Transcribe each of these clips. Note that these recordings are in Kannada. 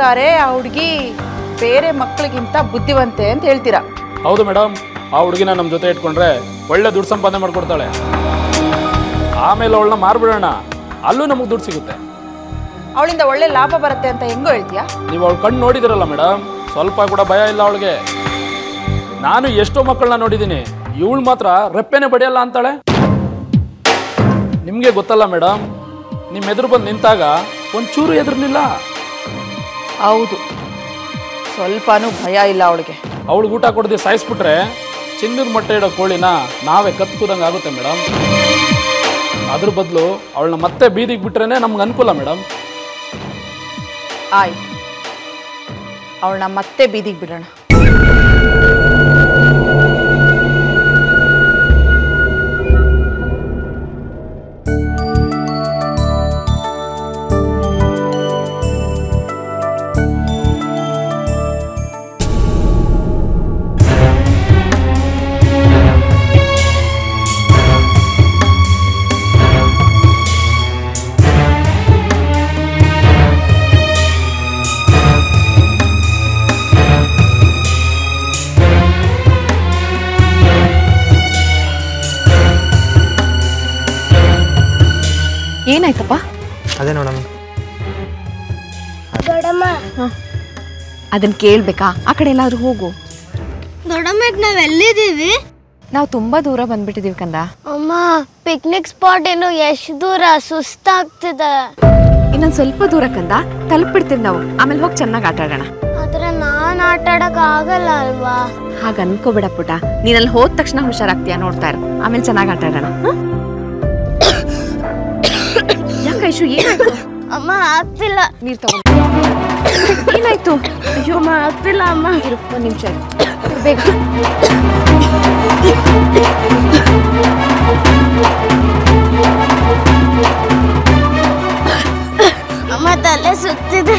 ಹೇಳ್ಬೇಕಾರೆ ಆ ಹುಡುಗಿ ಬೇರೆ ಮಕ್ಕಳಿಗಿಂತ ಬುದ್ಧಿವಂತೆ ಅಂತ ಹೇಳ್ತೀರಾ? ಹೌದು ಮೇಡಮ್, ಆ ಹುಡುಗಿನ ನಮ್ಮ ಜೊತೆ ಇಟ್ಕೊಂಡ್ರೆ ಒಳ್ಳೆ ದುಡ್ಡು ಸಂಪಾದನೆ ಮಾಡ್ಕೊಡ್ತಾಳೆ. ಆಮೇಲೆ ಅವಳನ್ನ ಮಾರ್ಬಿಡೋಣ, ಅಲ್ಲೂ ನಮಗೆ ದುಡ್ಡು ಸಿಗುತ್ತೆ. ಅವಳಿಂದ ಒಳ್ಳೆ ಲಾಭ ಬರುತ್ತೆ ಅಂತ ಹೆಂಗೋ ಹೇಳ್ತೀಯಾ? ನೀವು ಅವಳು ಕಣ್ಣು ನೋಡಿದಿರಲ್ಲ ಮೇಡಮ್, ಸ್ವಲ್ಪ ಕೂಡ ಭಯ ಇಲ್ಲ ಅವಳಿಗೆ. ನಾನು ಎಷ್ಟೋ ಮಕ್ಕಳನ್ನ ನೋಡಿದ್ದೀನಿ, ಇವಳು ಮಾತ್ರ ರೆಪ್ಪೆನೆ ಬಡಿಯಲ್ಲ ಅಂತಾಳೆ. ನಿಮಗೆ ಗೊತ್ತಲ್ಲ ಮೇಡಮ್, ನಿಮ್ಮ ಎದುರು ಬಂದು ನಿಂತಾಗ ಒಂಚೂರು ಎದುರ್ನಿಲ್ಲ. ಹೌದು, ಸ್ವಲ್ಪನೂ ಭಯ ಇಲ್ಲ ಅವಳಿಗೆ. ಅವಳಿಗೆ ಊಟ ಕೊಡದೆ ಸಾಯಿಸ್ಬಿಟ್ರೆ ಚಿನ್ನದ ಮೊಟ್ಟೆ ಇಡೋ ಕೋಳಿನ ನಾವೇ ಕತ್ಕೂದಂಗೆ ಆಗುತ್ತೆ ಮೇಡಮ್. ಅದ್ರ ಬದಲು ಅವಳನ್ನ ಮತ್ತೆ ಬೀದಿಗೆ ಬಿಟ್ರೇನೆ ನಮ್ಗೆ ಅನುಕೂಲ ಮೇಡಮ್. ಆಯ್ತು, ಅವಳನ್ನ ಮತ್ತೆ ಬೀದಿಗೆ ಬಿಡೋಣ. ಏನಾಯ್ತಪ್ಪ? ಅದೇ ನೋಡಮ್ಮ. ಅದನ್ನ ಕೇಳ್ಬೇಕಾ? ಆ ಕಡೆ ಎಲ್ಲಾದ್ರೂ ಹೋಗು. ದೊಡ್ಡಮ್ಮ ನಾವ್ ಎಲ್ಲಿದ್ದೀವಿ? ನಾವು ತುಂಬಾ ದೂರ ಬಂದ್ಬಿಟ್ಟಿದೀವಿ ಕಂದ. ಅಮ್ಮ, ಪಿಕ್ನಿಕ್ ಸ್ಪಾಟ್ ಏನು ಎಷ್ಟು ದೂರ? ಸುಸ್ತಾಗ್ತಿದೆ. ಇನ್ನೊಂದ್ ಸ್ವಲ್ಪ ದೂರ ಕಂದ, ತಲುಪಿಡ್ತೀವಿ ನಾವು. ಆಮೇಲೆ ಹೋಗಿ ಚೆನ್ನಾಗಿ ಆಟ ಆಡೋಣ. ಆದ್ರೆ ನಾನ್ ಆಟ ಆಡಕ್ ಆಗಲ್ಲ ಅಲ್ವಾ? ಹಾಗ ಅನ್ಕೋಬೇಡ ಪುಟ, ನೀನಲ್ಲಿ ಹೋದ ತಕ್ಷಣ ಹುಷಾರಾಗ್ತೀಯ, ನೋಡ್ತಾ ಇರು. ಆಮೇಲೆ ಚೆನ್ನಾಗಿ ಆಟ ಆಡೋಣ. ಯಾಕೈಶು, ಏನಾಯ್ತು? ಅಮ್ಮ ಆಗ್ತಿಲ್ಲ. ನೀರ್ ತಗೊಂಡು. ಏನಾಯ್ತು? ಅಯ್ಯೋ ಅಮ್ಮ ಆಗ್ತಿಲ್ಲ. ಅಮ್ಮ ಇರು, ಒಂದ್ ನಿಮಿಷ ಬೇಗ. ಅಮ್ಮ ತಲೆ ಸುತ್ತಿದೆ.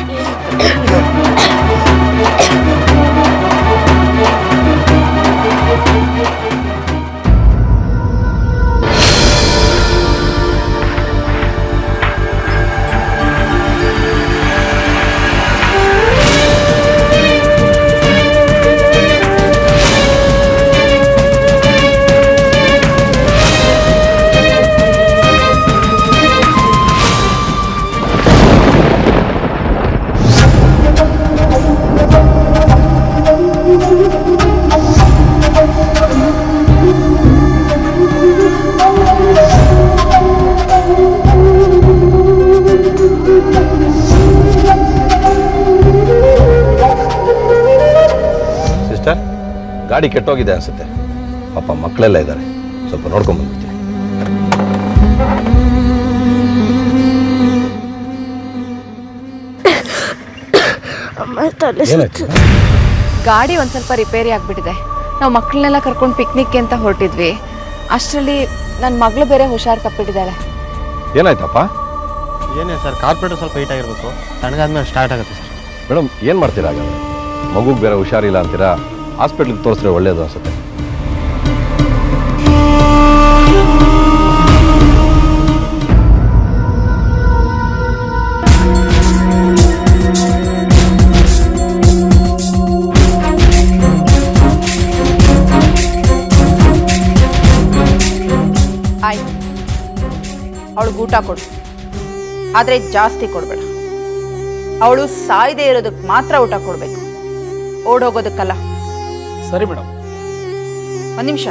ಗಾಡಿ ಕೆಟ್ಟೋಗಿದೆ ಅನ್ಸುತ್ತೆ, ಪಾಪ ಮಕ್ಕಳೆಲ್ಲ ಇದ್ದಾರೆ, ಸ್ವಲ್ಪ ನೋಡ್ಕೊಂಡ್ ಬಂದ್ಬಿಡ್ತೀನಿ. ಗಾಡಿ ಒಂದ್ ಸ್ವಲ್ಪ ರಿಪೇರಿ ಆಗ್ಬಿಟ್ಟಿದೆ. ನಾವು ಮಕ್ಕಳನ್ನೆಲ್ಲ ಕರ್ಕೊಂಡು ಪಿಕ್ನಿಕ್ ಅಂತ ಹೊರಟಿದ್ವಿ. ಅಷ್ಟರಲ್ಲಿ ನನ್ನ ಮಗಳು ಬೇರೆ ಹುಷಾರ್ ತಪ್ಪಿಟ್ಟಿದ್ದಾಳೆ. ಏನಾಯ್ತಪ್ಪ? ಏನೇ ಸರ್, ಕಾರ್ಪೊರೇಟರ್ ಸ್ವಲ್ಪ ಹೀಟ್ ಆಗಿರ್ಬೇಕು, ತಣ್ಣಗಾದ್ಮೇಲೆ ಸ್ಟಾರ್ಟ್ ಆಗುತ್ತೆ ಸರ್. ಮೇಡಮ್ ಏನು ಮಾಡ್ತೀರಾ? ಹಾಗಾದ್ರೆ ಮಗುಗೆ ಬೇರೆ ಹುಷಾರಿಲ್ಲ ಅಂತೀರಾ, ಹಾಸ್ಪಿಟ್ಲಿಗೆ ತೋರಿಸಿದ್ರೆ ಒಳ್ಳೇದು ಅನ್ಸುತ್ತೆ. ಆಯ್ತು, ಅವಳಿಗೆ ಊಟ ಕೊಡು, ಆದರೆ ಜಾಸ್ತಿ ಕೊಡಬೇಡ. ಅವಳು ಸಾಯದೇ ಇರೋದಕ್ಕೆ ಮಾತ್ರ ಊಟ ಕೊಡಬೇಕು, ಓಡೋಗೋದಕ್ಕಲ್ಲ. ಸರಿ ಮೇಡಮ್. ಒಂದು ನಿಮಿಷ.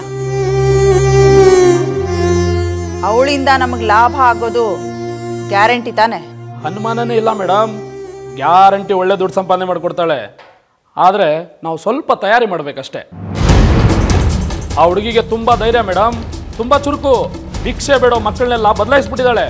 ಅವಳಿಂದ ನಮಗೆ ಲಾಭ ಆಗೋದು ಗ್ಯಾರಂಟಿ ತಾನೆ? ಅನುಮಾನನೇ ಇಲ್ಲ ಮೇಡಮ್, ಗ್ಯಾರಂಟಿ ಒಳ್ಳೆ ದುಡ್ಡು ಸಂಪಾದನೆ ಮಾಡಿಕೊಡ್ತಾಳೆ. ಆದರೆ ನಾವು ಸ್ವಲ್ಪ ತಯಾರಿ ಮಾಡಬೇಕಷ್ಟೇ. ಆ ಹುಡುಗಿಗೆ ತುಂಬ ಧೈರ್ಯ ಮೇಡಮ್, ತುಂಬ ಚುರುಕು. ಭಿಕ್ಷೆ ಬೇಡೋ ಮಕ್ಕಳನ್ನೆಲ್ಲ ಬದಲಾಯಿಸ್ಬಿಟ್ಟಿದ್ದಾಳೆ.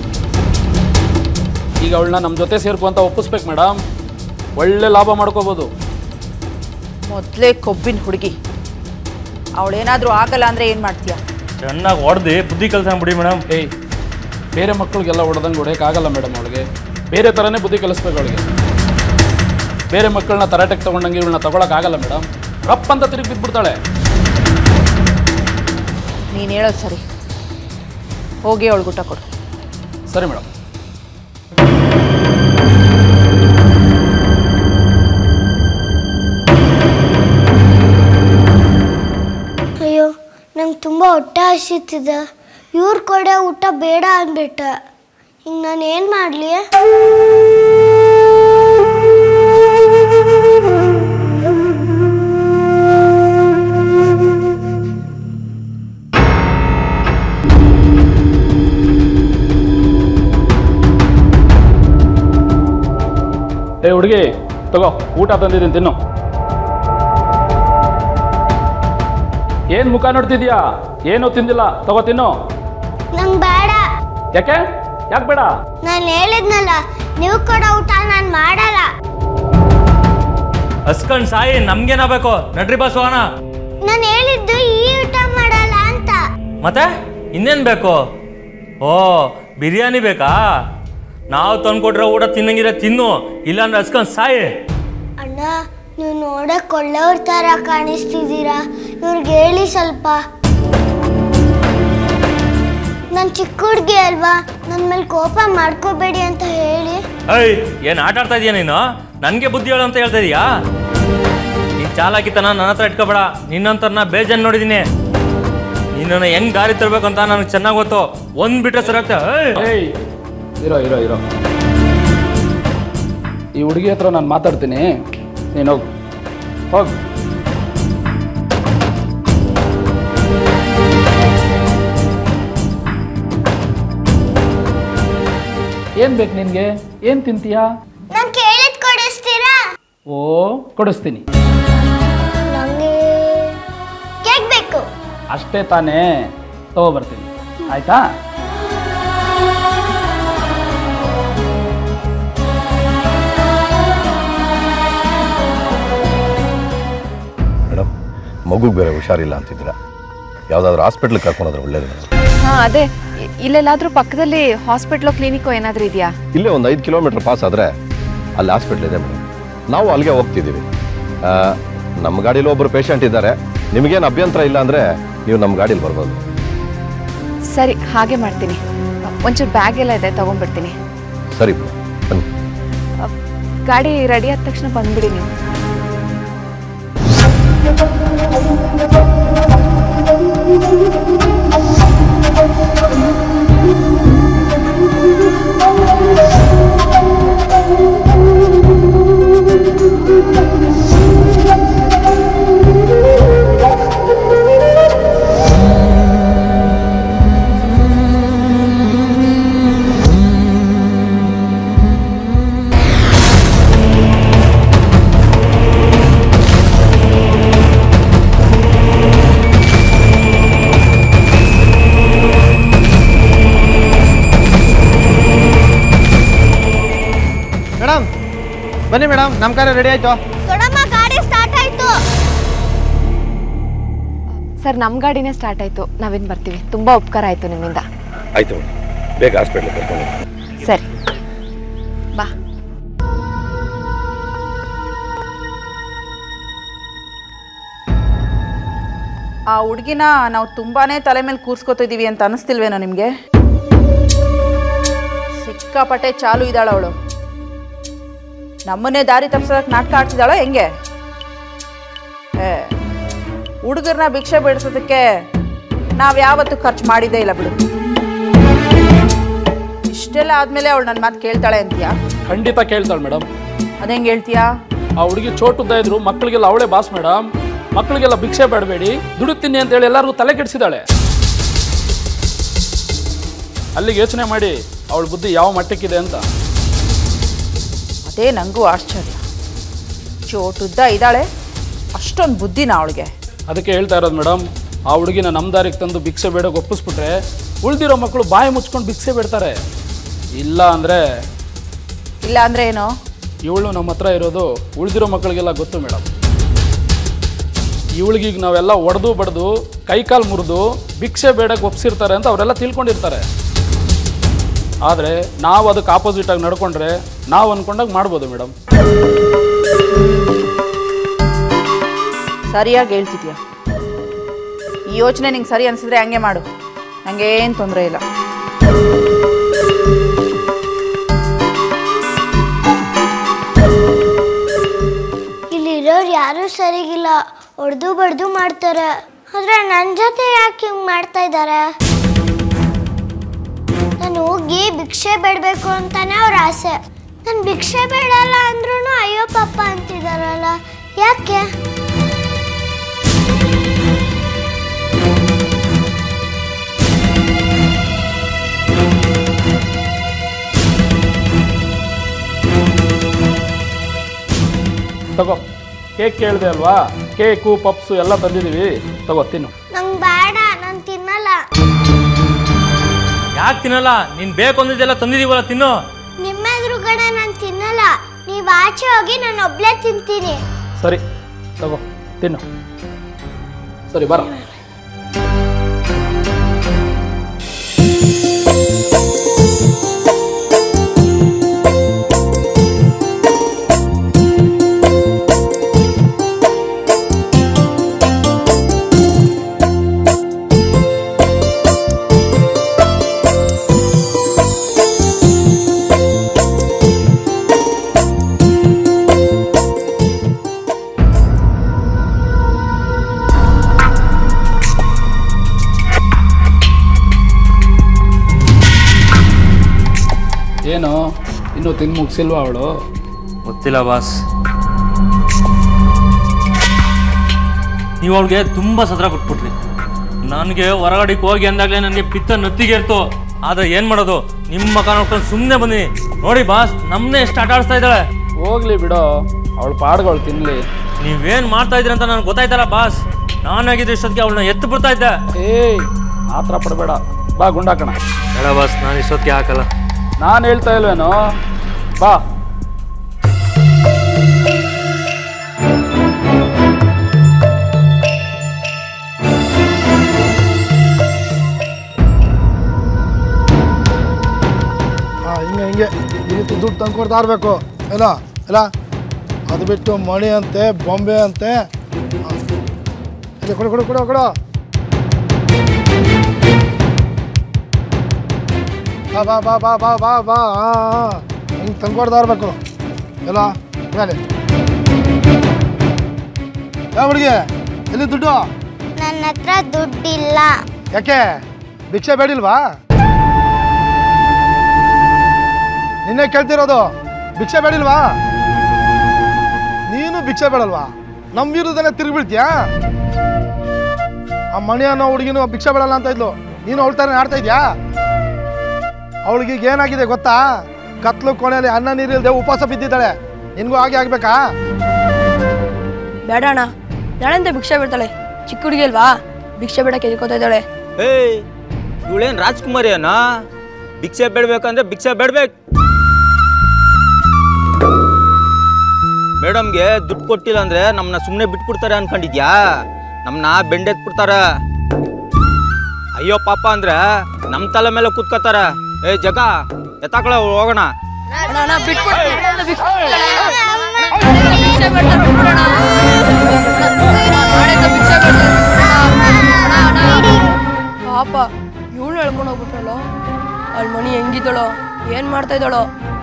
ಈಗ ಅವಳನ್ನ ನಮ್ಮ ಜೊತೆ ಸೇರ್ಕು ಅಂತ ಒಪ್ಪಿಸ್ಬೇಕು ಮೇಡಮ್, ಒಳ್ಳೆ ಲಾಭ ಮಾಡ್ಕೋಬೋದು. ಮೊದಲೇ ಕೊಬ್ಬಿನ ಹುಡುಗಿ, ಅವಳೇನಾದರೂ ಆಗಲ್ಲ ಅಂದರೆ ಏನು ಮಾಡ್ತೀಯಾ? ಚೆನ್ನಾಗಿ ಹೊಡೆದು ಬುದ್ಧಿ ಕಲ್ಸ ಬಿಡಿ ಮೇಡಮ್. ಏಯ್, ಬೇರೆ ಮಕ್ಕಳಿಗೆಲ್ಲ ಹೊಡೆದಂಗೆ ಹೊಡೆಯೋಕ್ಕಾಗಲ್ಲ ಮೇಡಮ್. ಅವಳಿಗೆ ಬೇರೆ ಥರನೇ ಬುದ್ಧಿ ಕಲಿಸ್ಬೇಕು. ಅವಳಿಗೆ ಬೇರೆ ಮಕ್ಕಳನ್ನ ತರಾಟೆಗೆ ತೊಗೊಂಡಂಗೆ ಇವಳನ್ನ ತಗೊಳಕ್ಕಾಗಲ್ಲ ಮೇಡಮ್. ರಪ್ ಅಂತ ತಿರುಗಿ ಬಿದ್ದುಬಿಡ್ತಾಳೆ. ನೀನು ಹೇಳೋದು ಸರಿ, ಹೋಗಿ ಅವಳಿಗೆ ಊಟ ಕೊಡು. ಸರಿ ಮೇಡಮ್. ನಂಗೆ ತುಂಬ ಹೊಟ್ಟೆ ಹಸಿತಿದೆ. ಇವ್ರ ಕಡೆ ಊಟ ಬೇಡ ಅಂದ್ಬಿಟ್ಟ. ಈಗ ನಾನು ಏನು ಮಾಡಲಿ? ಏ ಹುಡುಗಿ, ತಗೋ ಊಟ ತಂದಿದ್ದೀನಿ, ತಿನ್ನು. ಏನು ಮುಖ ನೋಡ್ತಿದ್ಯಾ? ಏನೂ ತಿಂದಿಲ್ಲ, ತಗೋ ತಿನ್ನು. ನಂಗೆ ಬೇಡ. ಯಾಕೆ ಬೇಡ? ನಾನು ಹೇಳಿದ್ನಲ್ಲ, ನೀವು ಕೊಡೋ ಊಟ ನಾನು ಮಾಡಲ್ಲ. ಹಸ್ಕೊಂಡ್ ಸಾಯಿ, ನಮ್ಗೇನ ಬೇಕು? ನಡ್ರಿ ಬಸ್ ಹೋಗೋಣ. ನಾನು ಹೇಳಿದ್ದು ಈ ಊಟ ಮಾಡಲ್ಲ ಅಂತ. ಮತ್ತೆ ಇನ್ನೇನು ಬೇಕು? ಓ, ಬಿರಿಯಾನಿ ಬೇಕಾ? ನಾವು ತಂದ್ಕೊಟ್ರೆ ಊಟ ತಿನ್ನಂಗಿದ್ರೆ ತಿನ್ನು, ಇಲ್ಲಾಂದ್ರೆ ಹಸ್ಕೊಂಡ್ ಸಾಯಿ. ಅಣ್ಣ, ನೀವು ನೋಡಕ್ ಒಳ್ಳೆಯವ್ರ ಥರ ಕಾಣಿಸ್ತಿದ್ದೀರಾ. ಇವ್ರಿಗೆ ಹೇಳಿ ಸ್ವಲ್ಪ. ನಾನು ಚಿಕ್ಕ ಹುಡುಗಿ ಅಲ್ವಾ, ನನ್ನ ಮೇಲೆ ಕೋಪ ಮಾಡ್ಕೋಬೇಡಿ ಅಂತ ಹೇಳಿ. ಐ, ಏನು ಆಟ ಆಡ್ತಾ ಇದೀಯ ನೀನು? ನನಗೆ ಬುದ್ಧಿ ಹೇಳು ಅಂತ ಹೇಳ್ತಾ ಇದೀಯಾ? ನೀನು ಚಾಲಾಕಿತನ ನನ್ನ ಹತ್ರ ಇಟ್ಕೋಬೇಡ. ನಿನ್ನಂತರ್ನ ಬೇಜಾನ್ ನೋಡಿದ್ದೀನಿ. ನಿನ್ನನ್ನು ಹೆಂಗ್ ದಾರಿ ತರಬೇಕು ಅಂತ ನನಗೆ ಚೆನ್ನಾಗಿ ಗೊತ್ತು. ಒಂದು ಬಿಟ್ರೆ ಸರಿ ಆಗ್ತಾ. ಏಯ್, ಇರೋ ಇರೋ ಇರೋ. ಈ ಹುಡುಗಿ ಹತ್ರ ನಾನು ಮಾತಾಡ್ತೀನಿ, ನೀನು ಹೋಗು ಹೋಗು. ಏನ್ ಬೇಕು ನಿನ್ಗೆ? ಏನ್ ತಿಂತೀಯಾ? ನಾನು ಕೇಳಿದ್ ಕೊಡಿಸ್ತೀರಾ? ಓ, ಕೊಡಿಸ್ತೀನಿ. ನನಗೆ ಕೇಕ್ ಬೇಕು. ಅಷ್ಟೇ ತಾನೇ, ತಗೋಬರ್ತೀನಿ. ಆಯ್ತಾ? ಮೇಡಮ್, ಮಗುಗೆ ಬೇರೆ ಹುಷಾರಿಲ್ಲ ಅಂತಿದ್ದೀರಾ, ಯಾವುದಾದ್ರೂ ಹಾಸ್ಪಿಟ್ಲಿಗೆ ಕರ್ಕೊಂಡೋದ್ರೆ ಒಳ್ಳೇದು ಮೇಡಮ್. ಹಾಂ, ಅದೇ ಇಲ್ಲೆಲ್ಲಾದರೂ ಪಕ್ಕದಲ್ಲಿ ಹಾಸ್ಪಿಟ್ಲೋ ಕ್ಲಿನಿಕ್ಕೋ ಏನಾದರೂ ಇದೆಯಾ? ಇಲ್ಲೇ ಒಂದು 5 ಕಿಲೋಮೀಟ್ರ್ ಪಾಸ್ ಆದರೆ ಅಲ್ಲಿ ಹಾಸ್ಪಿಟ್ಲ್ ಇದೆ ಮೇಡಮ್. ನಾವು ಅಲ್ಲಿಗೆ ಹೋಗ್ತಿದ್ದೀವಿ. ನಮ್ಮ ಗಾಡೀಲಿ ಒಬ್ಬರು ಪೇಷಂಟ್ ಇದ್ದಾರೆ. ನಿಮಗೇನು ಅಭ್ಯಂತರ ಇಲ್ಲ ಅಂದರೆ ನೀವು ನಮ್ಮ ಗಾಡೀಲಿ ಬರ್ಬೋದು. ಸರಿ, ಹಾಗೆ ಮಾಡ್ತೀನಿ. ಒಂಚೂರು ಬ್ಯಾಗ್ ಎಲ್ಲ ಇದೆ, ತೊಗೊಂಡ್ಬಿಡ್ತೀನಿ. ಸರಿ ಬನ್ನಿ. ಗಾಡಿ ರೆಡಿ ಆದ ತಕ್ಷಣ ಬಂದ್ಬಿಡಿ ನೀವು. ಮೇಡಮ್ ಬನ್ನಿ ಮೇಡಮ್, ನಮ್ಮ ಕಾರ್ಯ ರೆಡಿ ಆಯ್ತು. ಕೊಡಮ್ಮ, ಗಾಡಿ ಸ್ಟಾರ್ಟ್ ಆಯ್ತು. ಸರ್, ನಮ್ಮ ಗಾಡಿನೇ ಸ್ಟಾರ್ಟ್ ಆಯಿತು. ನಾವೇನು ಬರ್ತೀವಿ. ತುಂಬ ಉಪಕಾರ ಆಯಿತು ನಿಮ್ಮಿಂದ. ಆಯಿತು, ಬೇಗ ಹಾಸ್ಪಿಟ್ಲಿಗೆ ಕರ್ಕೊಂಡು. ಸರಿ, ಬಾ. ಆ ಹುಡುಗಿನ ನಾವು ತುಂಬಾನೇ ತಲೆ ಮೇಲೆ ಕೂರ್ಸ್ಕೊತಿದ್ದೀವಿ ಅಂತ ಅನಿಸ್ತಿಲ್ವೇನೋ ನಿಮಗೆ? ಸಿಕ್ಕಾಪಟ್ಟೆ ಚಾಲು ಇದ್ದಾಳ ಅವಳು. ನಮ್ಮನ್ನೇ ದಾರಿ ತಪ್ಪಿಸೋದಕ್ಕೆ ನಾಟಕ ಆಡ್ತಿದ್ದಾಳೋ ಹೆಂಗೆ? ಹುಡುಗರನ್ನ ಭಿಕ್ಷೆ ಬಿಡಿಸೋದಕ್ಕೆ ನಾವು ಯಾವತ್ತೂ ಖರ್ಚು ಮಾಡಿದ್ದೇ ಇಲ್ಲ ಬಿಡು. ಇಷ್ಟೆಲ್ಲ ಆದಮೇಲೆ ಅವಳು ನನ್ನ ಮಾತು ಕೇಳ್ತಾಳೆ ಅಂತೀಯಾ? ಖಂಡಿತ ಕೇಳ್ತಾಳೆ ಮೇಡಮ್. ಅದೇಂಗೆ ಹೇಳ್ತೀಯಾ? ಆ ಹುಡುಗಿ ಚೋಟುದ್ದ ಇದ್ರು ಮಕ್ಕಳಿಗೆಲ್ಲ ಅವಳೇ ಬಾಸ್ ಮೇಡಮ್. ಮಕ್ಕಳಿಗೆಲ್ಲ ಭಿಕ್ಷೆ ಬೇಡಬೇಡಿ, ದುಡುತ್ತೀನಿ ಅಂತೇಳಿ ಎಲ್ಲರಿಗೂ ತಲೆ ಕೆಡಿಸಿದಾಳೆ. ಅಲ್ಲಿಗೆ ಯೋಚನೆ ಮಾಡಿ ಅವಳ ಬುದ್ಧಿ ಯಾವ ಮಟ್ಟಕ್ಕಿದೆ ಅಂತ. ಅದೇ ನನಗೂ ಆಶ್ಚರ್ಯ. ಚೋಟುದ್ದ ಇದ್ದಾಳೆ, ಅಷ್ಟೊಂದು ಬುದ್ಧಿನ ಅವಳಿಗೆ? ಅದಕ್ಕೆ ಹೇಳ್ತಾ ಇರೋದು ಮೇಡಮ್, ಆ ಹುಡುಗಿನ ನಮ್ಮ ದಾರಿಗೆ ತಂದು ಭಿಕ್ಷೆ ಬೇಡಕ್ಕೆ ಒಪ್ಪಿಸ್ಬಿಟ್ರೆ ಉಳಿದಿರೋ ಮಕ್ಕಳು ಬಾಯಿ ಮುಚ್ಕೊಂಡು ಭಿಕ್ಷೆ ಬಿಡ್ತಾರೆ. ಇಲ್ಲ ಅಂದರೆ ಏನು? ಇವಳು ನಮ್ಮ ಹತ್ರ ಇರೋದು ಉಳಿದಿರೋ ಮಕ್ಕಳಿಗೆಲ್ಲ ಗೊತ್ತು ಮೇಡಮ್. ಇವಳಿಗೀಗ ನಾವೆಲ್ಲ ಒಡೆದು ಬಡ್ದು ಕೈಕಾಲು ಮುರಿದು ಭಿಕ್ಷೆ ಬೇಡಕ್ಕೆ ಒಪ್ಸಿರ್ತಾರೆ ಅಂತ ಅವರೆಲ್ಲ ತಿಳ್ಕೊಂಡಿರ್ತಾರೆ. ಆದರೆ ನಾವು ಅದಕ್ಕೆ ಆಪೋಸಿಟಾಗಿ ನಡ್ಕೊಂಡ್ರೆ ನಾವು ಅಂದ್ಕೊಂಡಾಗ ಮಾಡ್ಬೋದು ಮೇಡಮ್. ಸರಿಯಾಗಿ ಹೇಳ್ತಿದ್ಯಾ. ಈ ಯೋಚನೆ ನಿಂಗೆ ಸರಿ ಅನಿಸಿದ್ರೆ ಹಂಗೆ ಮಾಡು, ನನಗೇನು ತೊಂದರೆ ಇಲ್ಲ. ಇಲ್ಲಿರೋರು ಯಾರೂ ಸರಿಗಿಲ್ಲ, ಹೊಡೆದು ಬಡ್ದು ಮಾಡ್ತಾರೆ. ಆದ್ರೆ ನನ್ನ ಜೊತೆ ಯಾಕೆ ಹಿಂಗೆ ಮಾಡ್ತಾ ಇದ್ದಾರೆ? ನಾನು ಹೋಗಿ ಭಿಕ್ಷೆ ಬೇಡಬೇಕು ಅಂತಾನೆ ಅವ್ರ ಆಸೆ. ನಾನು ಭಿಕ್ಷೆ ಬೇಡಲ್ಲ ಅಂದ್ರೂ ಅಯ್ಯೋ ಪಾಪ ಅಂತಿದಾರಲ್ಲ, ಯಾಕೆ? ತಗೋ, ಕೇಕ್ ಕೇಳಿದೆ ಅಲ್ವಾ, ಕೇಕು ಪಪ್ಸು ಎಲ್ಲ ತಂದಿದ್ದೀವಿ, ತಗೋ ತಿನ್ನು. ನಂಗೆ ಬೇಡ, ನಾನು ತಿನ್ನಲ್ಲ. ಯಾಕೆ ತಿನ್ನಲ್ಲ? ನೀನು ಬೇಕು ಅಂದಿದ್ದೆಲ್ಲ ತಂದಿದ್ದೀವಲ್ಲ, ತಿನ್ನು. ನಿಮ್ಮ ಎದುರುಗಡೆ ನಾನು ತಿನ್ನಲ್ಲ. ನೀವು ಆಚೆ ಹೋಗಿ ನಾನು ಒಬ್ಳೇ ತಿಂತೀನಿ. ಸರಿ ತಗೋ ತಿನ್ನು. ಸರಿ ಬರ. ಏನು ಇನ್ನೂ ತಿಂದು ಮುಗಿಸಿಲ್ವಾ ಅವಳು? ಗೊತ್ತಿಲ್ಲ ಬಾಸ್. ನೀವು ಅವಳಿಗೆ ತುಂಬ ಸತ್ರ ಕೊಟ್ಬಿಟ್ರಿ. ನನಗೆ ಹೊರಗಡೆಗೆ ಹೋಗಿ ಅಂದಾಗಲೇ ನನಗೆ ಪಿತ್ತ ನತ್ತಿಗೇರ್ತು. ಆದರೆ ಏನು ಮಾಡೋದು, ನಿಮ್ಮ ಮಕ ನೋಡ್ಕೊಂಡು ಸುಮ್ಮನೆ ಬಂದಿನಿ. ನೋಡಿ ಬಾಸ್, ನಮ್ಮನ್ನೇ ಎಷ್ಟು ಆಟ ಆಡಿಸ್ತಾ ಇದ್ದಾಳೆ. ಹೋಗ್ಲಿ ಬಿಡೋ, ಅವಳು ಪಾಡ್ಗಳು ತಿನ್ನಲಿ. ನೀವೇನು ಮಾಡ್ತಾ ಇದ್ರಿ ಅಂತ ನನಗೆ ಗೊತ್ತಾಯ್ತಲ್ಲ ಬಾಸ್. ನಾನಾಗಿದ್ರೆ ಇಷ್ಟೊತ್ತಿಗೆ ಅವಳನ್ನ ಎತ್ತು ಬಿಡ್ತಾ ಇದ್ದೆ. ಏಯ್ ಮಾತ್ರ ಪಡಬೇಡ, ಬಾ ಗುಂಡಾಕಣ. ಬೇಡ ಬಾಸ್, ನಾನು ಇಷ್ಟೊತ್ತಿಗೆ ಹಾಕಲ್ಲ. ನಾನು ಹೇಳ್ತಾ ಇಲ್ವೇನೋ, ಬಾ. ಹಿಂಗೆ ಈ ರೀತಿ ದುಡ್ಡು ತಂದು ಕೊಡ್ತಾ ಇರಬೇಕು. ಇಲ್ಲ ಇಲ್ಲ, ಅದು ಬಿಟ್ಟು ಮಣಿ ಅಂತೆ, ಬೊಂಬೆ ಅಂತೆ. ಕೊಡು ಕೊಡು ಕೊಡು ಕೊಡು. ಬಾ ಬಾ ಬಾ ಬಾ ಬಾ ಬಾ ಬಾ. ಹಿಂಗೆ ತಂದ್ಕೊಡ್ತಾ ಇರಬೇಕು. ಎಲ್ಲ ಮೇಲೆ ಯಾವ ಹುಡುಗಿ, ಎಲ್ಲಿ ದುಡ್ಡು? ನನ್ನ ಹತ್ರ ದುಡ್ಡಿಲ್ಲ. ಯಾಕೆ ಭಿಕ್ಷೆ ಬೇಡಿಲ್ವಾ? ನಿನ್ನೆ ಕೇಳ್ತಿರೋದು, ಭಿಕ್ಷೆ ಬೇಡಿಲ್ವಾ? ನೀನು ಭಿಕ್ಷೆ ಬೇಡಲ್ವಾ? ನಮ್ಮ ವಿರುದ್ಧನೇ ತಿರುಗಿಬಿಡ್ತೀಯಾ? ಆ ಮಣಿ ಅನ್ನೋ ಹುಡುಗಿನೂ ಭಿಕ್ಷೆ ಬೇಡಲ್ಲ ಅಂತ ಇದ್ಲು, ನೀನು ಅವಳ ಥರ ಆಡ್ತಾ ಇದ್ಯಾ? ಅವಳಿಗೆ ಏನಾಗಿದೆ ಗೊತ್ತಾ? ಕತ್ಲು ಕೊನೆಯಲ್ಲಿ ಅನ್ನ ನೀರಿಲ್ದೆ ಉಪವಾಸ ಬಿದ್ದಿದ್ದಾಳೆ. ನಿನ್ಗೂ ಹಾಗೆ ಆಗ್ಬೇಕಾ? ಬೇಡ ಅಣ್ಣ, ನಾಳೆಂತ ಭಿಕ್ಷೆ ಬಿಡ್ತಾಳೆ. ಚಿಕ್ಕ ಹುಡುಗಿ ಅಲ್ವಾ, ಭಿಕ್ಷೆ ಬಿಡಕ್ಕೆ ಎದ್ಕೋತಾ ಇದ್ದಾಳೆ. ಏಯ್, ಇವಳೇನು ರಾಜ್ಕುಮಾರಿ ಅಣ್ಣ? ಭಿಕ್ಷೆ ಬೇಡ್ಬೇಕಂದ್ರೆ ಭಿಕ್ಷೆ ಬೇಡ್ಬೇಕು. ಮೇಡಮ್ಗೆ ದುಡ್ಡು ಕೊಟ್ಟಿಲ್ಲ ಅಂದ್ರೆ ನಮ್ಮನ್ನ ಸುಮ್ಮನೆ ಬಿಟ್ಬಿಡ್ತಾರೆ ಅನ್ಕೊಂಡಿದ್ಯಾ? ನಮ್ಮನ್ನ ಬೆಂಡೆತ್ಬಿಡ್ತಾರ. ಅಯ್ಯೋ ಪಾಪ ಅಂದ್ರೆ ನಮ್ಮ ತಲೆ ಮೇಲೆ ಕೂತ್ಕೋತಾರ. ಏ ಜಗ ಎತ್ತಾಕಳ ಹೋಗೋಣ. ಪಾಪ ಇವಳು ಹೇಳ್ಕೊಂಡು ಹೋಗ್ಬಿಟ್ರಲ್ಲ. ಅವಳ ಮಣಿ ಹೆಂಗಿದ್ದಳೋ, ಏನ್ ಮಾಡ್ತಾ ಇದ್ದಾಳೋ.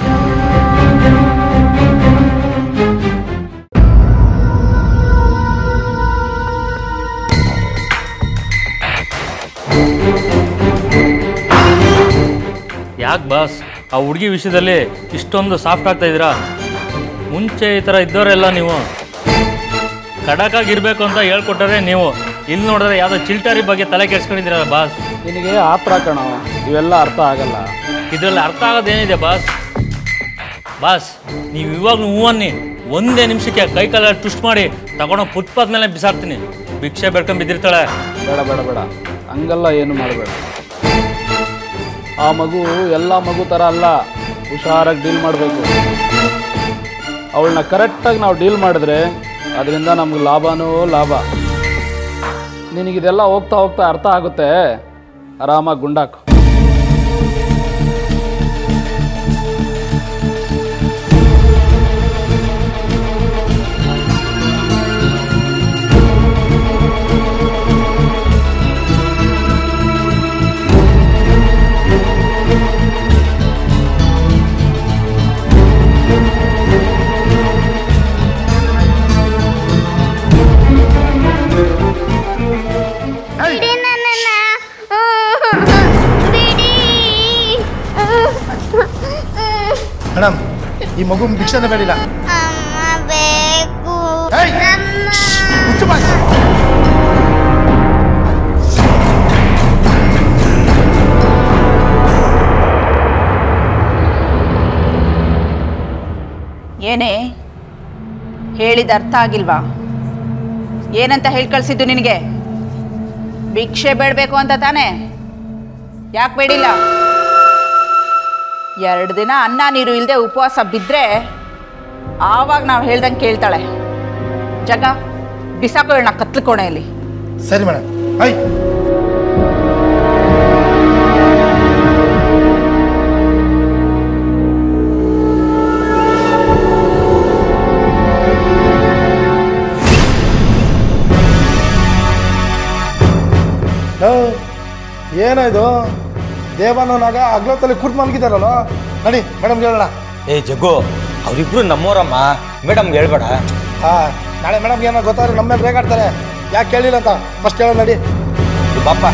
ಯಾಕೆ ಬಾಸ್, ಆ ಹುಡುಗಿ ವಿಷಯದಲ್ಲಿ ಇಷ್ಟೊಂದು ಸಾಫ್ಟ್ ಆಗ್ತಾ ಇದ್ದೀರಾ? ಮುಂಚೆ ಈ ಥರ ಇದ್ದವರೆಲ್ಲ ನೀವು ಖಡಕ್ಕಾಗಿರ್ಬೇಕು ಅಂತ ಹೇಳ್ಕೊಟ್ಟರೆ ನೀವು. ಇಲ್ಲಿ ನೋಡಿದ್ರೆ ಯಾವುದೋ ಚಿಲ್ಟಾರಿ ಬಗ್ಗೆ ತಲೆ ಕೆಡ್ಸ್ಕೊಂಡಿದ್ದೀರಲ್ಲ ಬಾಸ್. ನಿನಗೆ ಆತ್ರ ಕಣೋ, ಇವೆಲ್ಲ ಅರ್ಥ ಆಗಲ್ಲ. ಇದರಲ್ಲಿ ಅರ್ಥ ಆಗೋದೇನಿದೆ ಬಾಸ್? ಬಾಸ್ ನೀವು ಇವಾಗಲೂ ಹೂವನ್ನಿ, ಒಂದೇ ನಿಮಿಷಕ್ಕೆ ಕೈ ಕಾಲ ಟ್ವಿಸ್ಟ್ ಮಾಡಿ ತಗೊಂಡೋಗಿ ಫುಟ್ಪಾತ್ ಮೇಲೆ ಬಿಸಾಕ್ತೀನಿ. ಭಿಕ್ಷೆ ಬೇಡ್ಕೊಂಡು ಬಿದ್ದಿರ್ತಾಳೆ. ಬೇಡ ಬೇಡ ಬೇಡ, ಹಂಗೆಲ್ಲ ಏನು ಮಾಡಬೇಡ. ಆ ಮಗು ಎಲ್ಲ ಮಗು ಥರ ಅಲ್ಲ, ಹುಷಾರಾಗಿ ಡೀಲ್ ಮಾಡಬೇಕು. ಅವಳನ್ನ ಕರೆಕ್ಟಾಗಿ ನಾವು ಡೀಲ್ ಮಾಡಿದ್ರೆ ಅದರಿಂದ ನಮ್ಗೆ ಲಾಭನೂ ಲಾಭ. ನಿನಗಿದೆಲ್ಲ ಹೋಗ್ತಾ ಹೋಗ್ತಾ ಅರ್ಥ ಆಗುತ್ತೆ. ಆರಾಮಾಗಿ ಗುಂಡಾಕು. ಮೇಡಮ್ ಈ ಮಗು ಭಿಕ್ಷೆನೇ ಬೇಡಿಲ್ಲ. ಬೇಕು ಮುಚ್ಚು ಬಾಯ್. ಏನೇ ಹೇಳಿದ ಅರ್ಥ ಆಗಿಲ್ವಾ? ಏನಂತ ಹೇಳಿ ಕಳಿಸಿದ್ದು ನಿನಗೆ? ಭಿಕ್ಷೆ ಬೇಡಬೇಕು ಅಂತ ತಾನೇ? ಯಾಕೆ ಬೇಡಿಲ್ಲ? 2 ದಿನ ಅನ್ನ ನೀರು ಇಲ್ಲದೆ ಉಪವಾಸ ಬಿದ್ದರೆ ಆವಾಗ ನಾವು ಹೇಳ್ದಂಗೆ ಕೇಳ್ತಾಳೆ. ಜಗ ಬಿಸಾಕೋ ಹೇಳ ಕತ್ಲು ಕೋಣೆಯಲ್ಲಿ. ಸರಿ ಮೇಡಮ್. ಐ ಏನಾಯ್ತು? ದೇವನವನಾಗ ಅಗ್ಲತ್ತಲ್ಲಿ ಕುರ್ತು ಮಲಗಿದಾರಲ್ಲ. ನಡಿ ಮೇಡಮ್ಗೆ ಹೇಳೋಣ. ಏ ಜಗ್ಗು, ಅವರಿಬ್ರು ನಮ್ಮೋರಮ್ಮ, ಮೇಡಮ್ಗೆ ಹೇಳ್ಬೇಡ. ನಾಳೆ ಮೇಡಮ್ಗೆ ಏನೋ ಗೊತ್ತಾದ್ರೆ ನಮ್ಮ ಮೇಲೆ ರೇಗಾಡ್ತಾರೆ. ಯಾಕೆ ಕೇಳಿಲ್ಲ ಅಂತ ಫಸ್ಟ್ ಹೇಳೋಣ. ನಡಿ ಬಾಪ.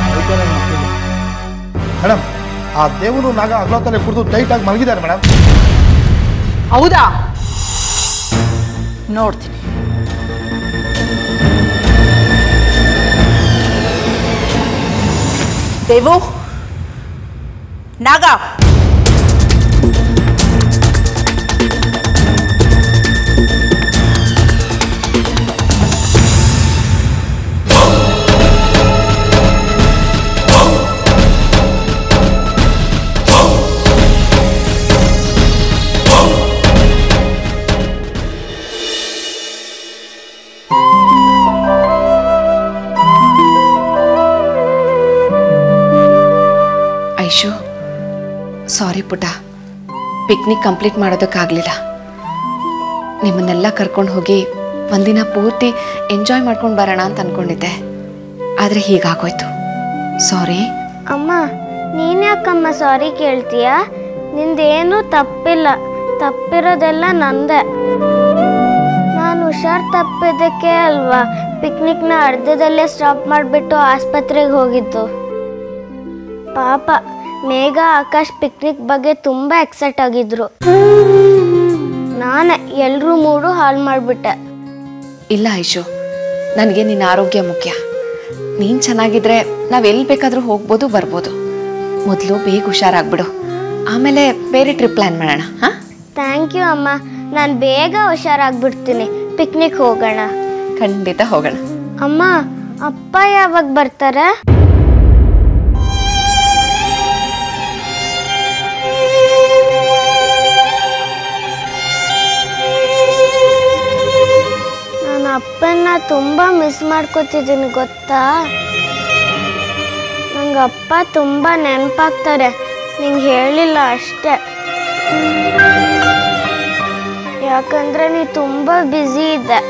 ಮೇಡಮ್, ಆ ದೇವರು ನಾಗ ಅಗ್ಲತ್ತಲ್ಲಿ ಕುರ್ತು ಟೈಟಾಗಿ ಮಲಗಿದ್ದಾರೆ ಮೇಡಮ್. ಹೌದಾ? ನೋಡ್ತೀನಿ. ದೇವು, ನಾಗ, ಐಶು, ಸಾರಿ ಪುಟ, ಪಿಕ್ನಿಕ್ ಕಂಪ್ಲೀಟ್ ಮಾಡೋದಕ್ಕಾಗಲಿಲ್ಲ. ನಿಮ್ಮನ್ನೆಲ್ಲ ಕರ್ಕೊಂಡು ಹೋಗಿ ಒಂದಿನ ಪೂರ್ತಿ ಎಂಜಾಯ್ ಮಾಡ್ಕೊಂಡು ಬರೋಣ ಅಂತ ಅಂದ್ಕೊಂಡಿದ್ದೆ. ಆದರೆ ಹೀಗಾಗೋಯ್ತು. ಸಾರಿ. ಅಮ್ಮ, ನೀನು ಯಾಕಮ್ಮ ಸಾರಿ ಕೇಳ್ತೀಯ? ನಿಂದೇನೂ ತಪ್ಪಿಲ್ಲ. ತಪ್ಪಿರೋದೆಲ್ಲ ನಂದೆ. ನಾನು ಹುಷಾರು ತಪ್ಪಿದ್ದಕ್ಕೆ ಅಲ್ವಾ ಪಿಕ್ನಿಕ್ನ ಅರ್ಧದಲ್ಲೇ ಸ್ಟಾಪ್ ಮಾಡಿಬಿಟ್ಟು ಆಸ್ಪತ್ರೆಗೆ ಹೋಗಿದ್ದು. ಪಾಪ ಮೇಘ, ಆಕಾಶ್ ಪಿಕ್ನಿಕ್ ಬಗ್ಗೆ ತುಂಬ ಎಕ್ಸೈಟ್ ಆಗಿದ್ರು. ನಾನೇ ಎಲ್ಲರೂ ಮೂಡು ಹಾಳು ಮಾಡಿಬಿಟ್ಟೆ. ಇಲ್ಲ ಐಶು, ನನಗೆ ನಿನ್ನ ಆರೋಗ್ಯ ಮುಖ್ಯ. ನೀನು ಚೆನ್ನಾಗಿದ್ರೆ ನಾವು ಎಲ್ಲಿ ಬೇಕಾದರೂ ಹೋಗ್ಬೋದು, ಬರ್ಬೋದು. ಮೊದಲು ಬೇಗ ಹುಷಾರಾಗ್ಬಿಡು, ಆಮೇಲೆ ಬೇರೆ ಟ್ರಿಪ್ ಪ್ಲ್ಯಾನ್ ಮಾಡೋಣ. ಹಾಂ, ಥ್ಯಾಂಕ್ ಯು ಅಮ್ಮ. ನಾನು ಬೇಗ ಹುಷಾರಾಗ್ಬಿಡ್ತೀನಿ. ಪಿಕ್ನಿಕ್ ಹೋಗೋಣ. ಖಂಡಿತ ಹೋಗೋಣ. ಅಮ್ಮ, ಅಪ್ಪ ಯಾವಾಗ ಬರ್ತಾರೆ? ನಾನು ಅಪ್ಪನ ತುಂಬ ಮಿಸ್ ಮಾಡ್ಕೋತಿದ್ದೀನಿ ಗೊತ್ತಾ? ನಂಗೆ ಅಪ್ಪ ತುಂಬ ನೆನಪಾಗ್ತಾರೆ. ನಿಂಗೆ ಹೇಳಿಲ್ಲ ಅಷ್ಟೇ. ಯಾಕಂದ್ರೆ ನೀ ತುಂಬ ಬ್ಯುಸಿ ಇದ್ದೆ.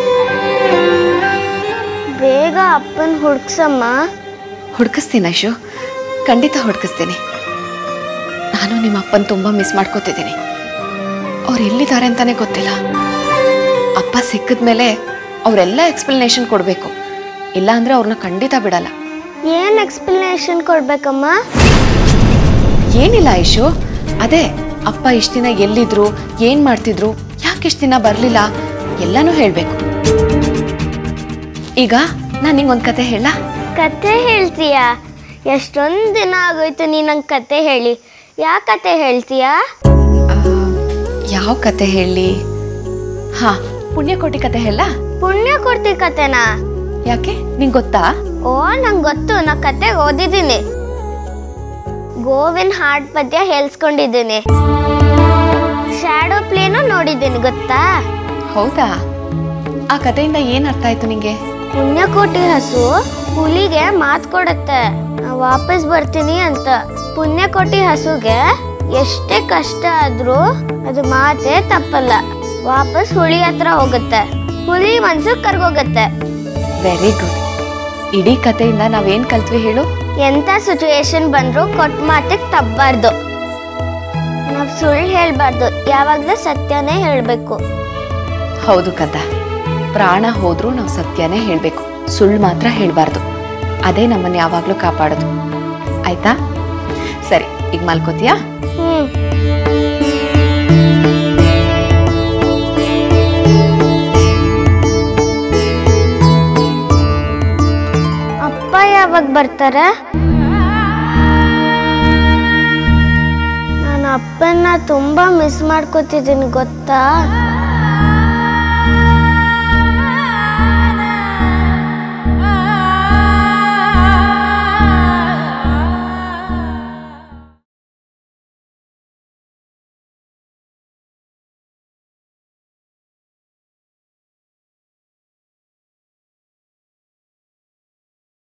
ಬೇಗ ಅಪ್ಪನ ಹುಡ್ಕ್ಸಮ್ಮ. ಹುಡ್ಕಿಸ್ತೀನಿ ಐಶು, ಖಂಡಿತ ಹುಡ್ಕಿಸ್ತೀನಿ. ನಾನು ನಿಮ್ಮ ಅಪ್ಪನ ತುಂಬ ಮಿಸ್ ಮಾಡ್ಕೋತಿದ್ದೀನಿ. ಅವ್ರು ಎಲ್ಲಿದ್ದಾರೆ ಅಂತಾನೆ ಗೊತ್ತಿಲ್ಲ. ಅಪ್ಪ ಸಿಕ್ಕಿದ ಮೇಲೆ ಅವರೆಲ್ಲ ಎಕ್ಸ್ಪ್ಲನೇಷನ್ ಕೊಡಬೇಕು, ಇಲ್ಲ ಅಂದರೆ ಅವ್ರನ್ನ ಖಂಡಿತ ಬಿಡಲ್ಲ. ಏನು ಎಕ್ಸ್ಪ್ಲನೇಷನ್ ಕೊಡ್ಬೇಕಮ್ಮ? ಏನಿಲ್ಲ ಐಶು, ಅದೇ ಅಪ್ಪ ಇಷ್ಟು ದಿನ ಎಲ್ಲಿದ್ರು, ಏನು ಮಾಡ್ತಿದ್ರು, ಯಾಕೆ ಇಷ್ಟು ದಿನ ಬರಲಿಲ್ಲ, ಎಲ್ಲನೂ ಹೇಳಬೇಕು. ಈಗ ನಾನು ನಿಂಗೊಂದು ಕತೆ ಹೇಳ. ಕತೆ ಹೇಳ್ತೀಯಾ? ಎಷ್ಟೊಂದು ದಿನ ಆಗೋಯ್ತು ನೀ ನಂಗೆ ಕತೆ ಹೇಳಿ. ಯಾವ ಕತೆ ಹೇಳ್ತೀಯಾ? ಯಾವ ಕತೆ ಹೇಳಿ? ಹಾಂ, ಪುಣ್ಯಕೋಟಿ ಕತೆ ಹೇಳ. ಪುಣ್ಯಕೋಟಿ ಕತೆನಾ? ಯಾಕೆ, ನಿಂಗೆ ಗೊತ್ತಾ? ಓ, ನಂಗೆ ಗೊತ್ತು. ನಾ ಕತೆ ಓದಿದ್ದೀನಿ. ಗೋವಿನ ಹಾಡ್ ಪದ್ಯ ಹೇಳ್ಸ್ಕೊಂಡಿದ್ದೀನಿ. ಶ್ಯಾಡೋ ಪ್ಲೇನು ನೋಡಿದ್ದೀನಿ ಗೊತ್ತಾ? ಹೌದಾ? ಆ ಕಥೆಯಿಂದ ಏನು ಅರ್ಥ ಆಯ್ತು ನಿಂಗೆ? ಪುಣ್ಯಕೋಟಿ ಹಸು ಹುಲಿಗೆ ಮಾತು ಕೊಡುತ್ತೆ, ನಾ ವಾಪಸ್ ಬರ್ತೀನಿ ಅಂತ. ಪುಣ್ಯಕೋಟಿ ಹಸುಗೆ ಎಷ್ಟೇ ಕಷ್ಟ ಆದ್ರೂ ಅದು ಮಾತೇ ತಪ್ಪಲ್ಲ. ವಾಪಸ್ ಹುಲಿ ಹತ್ರ ಹೋಗುತ್ತೆ. ಹುಲಿ ಮನ್ಸು ಕರ್ಗೋಗತ್ತೆ. Very good. ಇಡೀ ಕಥೆಯಿಂದ ನಾವೇನು ಕಲ್ತ್ವಿ ಹೇಳು? ಎಂಥ ಸಿಚುವೇಶನ್ ಬಂದರೂ ಕೊಟ್ಟ ಮಾತಿಗೆ ತಪ್ಪಬಾರ್ದು. ನಾವು ಸುಳ್ಳು ಹೇಳ್ಬಾರ್ದು, ಯಾವಾಗಲೂ ಸತ್ಯನೇ ಹೇಳಬೇಕು. ಹೌದು ಕಂದ, ಪ್ರಾಣ ಹೋದ್ರೂ ನಾವು ಸತ್ಯನೇ ಹೇಳಬೇಕು, ಸುಳ್ಳು ಮಾತ್ರ ಹೇಳಬಾರ್ದು. ಅದೇ ನಮ್ಮನ್ನು ಯಾವಾಗಲೂ ಕಾಪಾಡೋದು. ಆಯ್ತಾ? ಸರಿ, ಈಗ ಮಲ್ಕೋತೀಯಾ? ಯಾವಾಗ ಬರ್ತಾರೆ? ನಾನು ಅಪ್ಪನ್ನ ತುಂಬಾ ಮಿಸ್ ಮಾಡ್ಕೋತಿದ್ದೀನಿ ಗೊತ್ತಾ?